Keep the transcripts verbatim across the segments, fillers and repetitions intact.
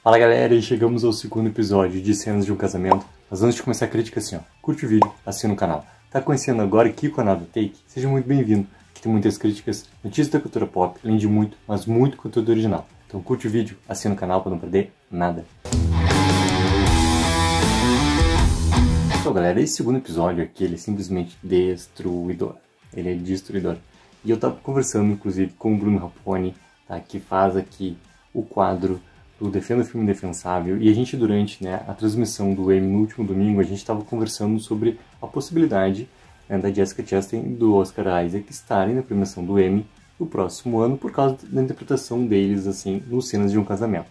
Fala galera, e chegamos ao segundo episódio de Cenas de um Casamento. Mas antes de começar a crítica assim ó, curte o vídeo, assina o canal. Tá conhecendo agora aqui com a Nada Take? Seja muito bem-vindo. Aqui tem muitas críticas, notícias da cultura pop, além de muito, mas muito conteúdo original. Então curte o vídeo, assina o canal para não perder nada. Então galera, esse segundo episódio aqui, ele é simplesmente destruidor. Ele é destruidor. E eu tava conversando inclusive com o Bruno Raponi, tá, que faz aqui o quadro do Defenda o Filme Indefensável, e a gente durante né, a transmissão do Emmy no último domingo, a gente estava conversando sobre a possibilidade né, da Jessica Chastain e do Oscar Isaac estarem na premiação do Emmy no próximo ano por causa da interpretação deles assim nos Cenas de um Casamento.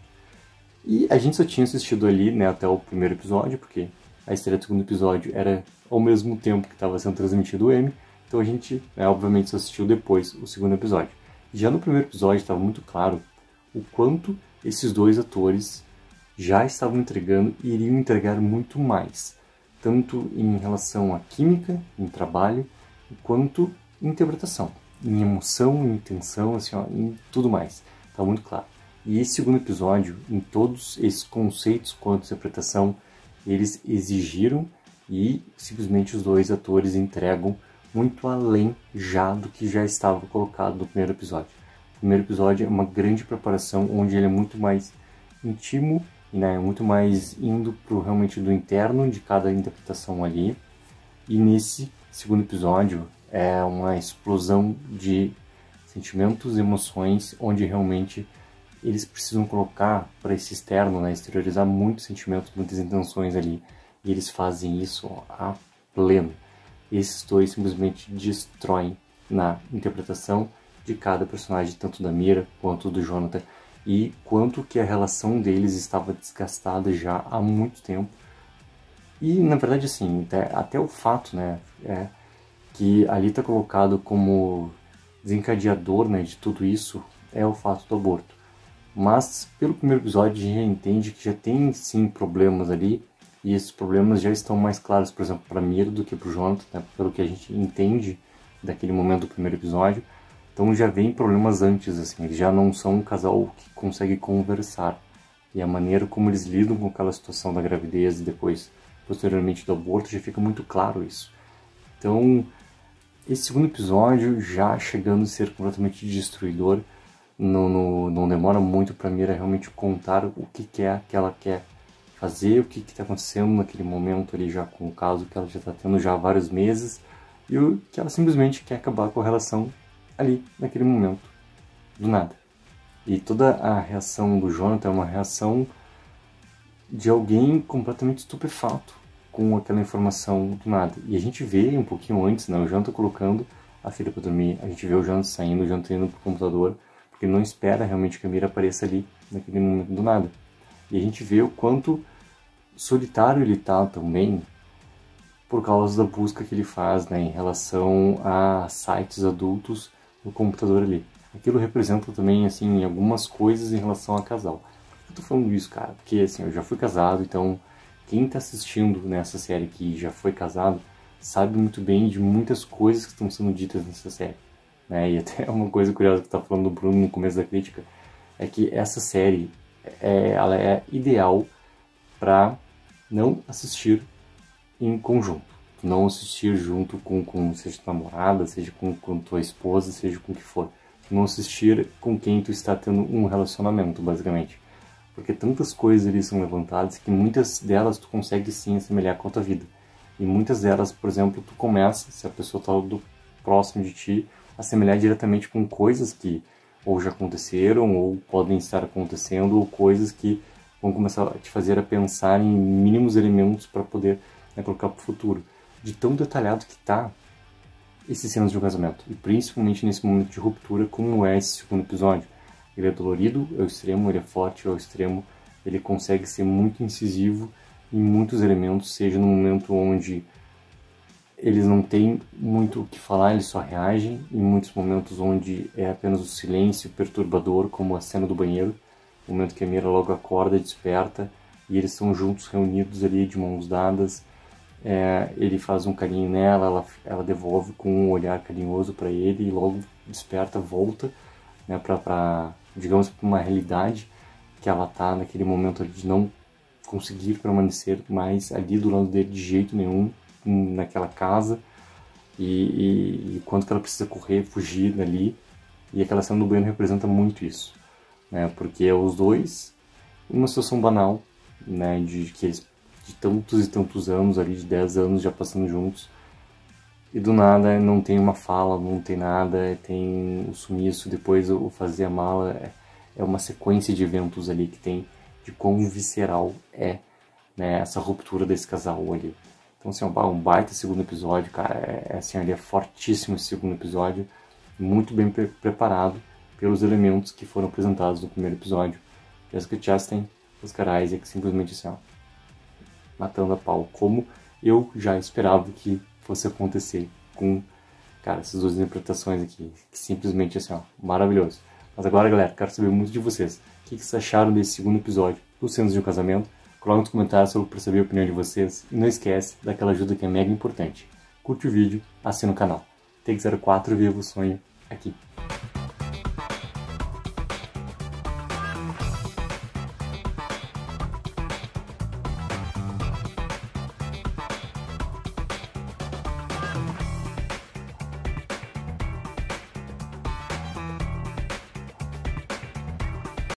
E a gente só tinha assistido ali né, até o primeiro episódio, porque a estreia do segundo episódio era ao mesmo tempo que estava sendo transmitido o Emmy, então a gente né, obviamente só assistiu depois o segundo episódio. Já no primeiro episódio estava muito claro o quanto esses dois atores já estavam entregando e iriam entregar muito mais, tanto em relação à química, em trabalho, quanto em interpretação, em emoção, em intenção, assim, ó, em tudo mais. Está muito claro. E esse segundo episódio, em todos esses conceitos quanto à interpretação, eles exigiram e simplesmente os dois atores entregam muito além já do que já estava colocado no primeiro episódio. O primeiro episódio é uma grande preparação, onde ele é muito mais íntimo, né, muito mais indo pro realmente do interno de cada interpretação ali. E nesse segundo episódio é uma explosão de sentimentos, emoções, onde realmente eles precisam colocar para esse externo, né, exteriorizar muitos sentimentos, muitas intenções ali. E eles fazem isso ó, a pleno. Esses dois simplesmente destroem na interpretação de cada personagem, tanto da Mira quanto do Jonathan, e quanto que a relação deles estava desgastada já há muito tempo. E na verdade assim, até, até o fato né, é, que ali está colocado como desencadeador né, de tudo isso é o fato do aborto. Mas pelo primeiro episódio a gente já entende que já tem sim problemas ali, e esses problemas já estão mais claros, por exemplo, para a Mira do que para o Jonathan, né, pelo que a gente entende daquele momento do primeiro episódio. Então já vem problemas antes, assim, eles já não são um casal que consegue conversar. E a maneira como eles lidam com aquela situação da gravidez e depois, posteriormente, do aborto, já fica muito claro isso. Então, esse segundo episódio, já chegando a ser completamente destruidor, não, não, não demora muito para a Mira realmente contar o que, que é que ela quer fazer, o que está acontecendo naquele momento ali já com o caso que ela já está tendo já há vários meses, e o que ela simplesmente quer acabar com a relação ali, naquele momento, do nada. E toda a reação do Jonathan é uma reação de alguém completamente estupefato com aquela informação do nada. E a gente vê um pouquinho antes, né, o Jonathan colocando a filha para dormir, a gente vê o Jonathan saindo, o Jonathan indo pro computador, porque ele não espera realmente que a Mira apareça ali, naquele momento do nada. E a gente vê o quanto solitário ele tá também, por causa da busca que ele faz né, em relação a sites adultos no computador ali. Aquilo representa também, assim, algumas coisas em relação a casal. Por que eu tô falando isso, cara? Porque, assim, eu já fui casado, então quem tá assistindo nessa série que já foi casado, sabe muito bem de muitas coisas que estão sendo ditas nessa série. Né? E até uma coisa curiosa que tá falando do Bruno no começo da crítica, é que essa série, é, ela é ideal para não assistir em conjunto. Não assistir junto com, com seja tua namorada, seja com, com tua esposa, seja com o que for. Não assistir com quem tu está tendo um relacionamento, basicamente. Porque tantas coisas ali são levantadas que muitas delas tu consegue sim assemelhar com a tua vida. E muitas delas, por exemplo, tu começa, se a pessoa está do próximo de ti, a assemelhar diretamente com coisas que ou já aconteceram, ou podem estar acontecendo, ou coisas que vão começar a te fazer a pensar em mínimos elementos para poder né, colocar para o futuro. De tão detalhado que tá esses cenas de um casamento, e principalmente nesse momento de ruptura, como é esse segundo episódio. Ele é dolorido ao extremo, ele é forte ao extremo, ele consegue ser muito incisivo em muitos elementos, seja no momento onde eles não têm muito o que falar, eles só reagem, em muitos momentos onde é apenas o silêncio perturbador, como a cena do banheiro, o momento que a Mira logo acorda, desperta, e eles estão juntos, reunidos ali, de mãos dadas. É, ele faz um carinho nela, ela, ela devolve com um olhar carinhoso para ele e logo desperta, volta né, para, digamos, para uma realidade que ela tá naquele momento de não conseguir permanecer mais ali do lado dele de jeito nenhum, naquela casa, e, e, e quanto que ela precisa correr, fugir dali. E aquela cena do banheiro representa muito isso, né? Porque os dois, uma situação banal, né? De que eles, de tantos e tantos anos ali, de dez anos já passando juntos, e do nada não tem uma fala, não tem nada, tem o sumiço, depois o fazer a mala, é, é uma sequência de eventos ali que tem de quão visceral é, né, essa ruptura desse casal ali. Então, assim, um baita segundo episódio, cara, é, assim, ali é fortíssimo esse segundo episódio, muito bem pre preparado pelos elementos que foram apresentados no primeiro episódio. Jessica Chastain, Oscar Isaac, simplesmente assim, ó, matando a pau, como eu já esperava que fosse acontecer com, cara, essas duas interpretações aqui, que simplesmente assim, ó, maravilhoso. Mas agora, galera, quero saber muito de vocês. O que vocês acharam desse segundo episódio do Cenas de um Casamento? Coloque nos comentários para saber a opinião de vocês. E não esquece daquela ajuda que é mega importante. Curte o vídeo, assina o canal. Take zero quatro, viva o sonho aqui.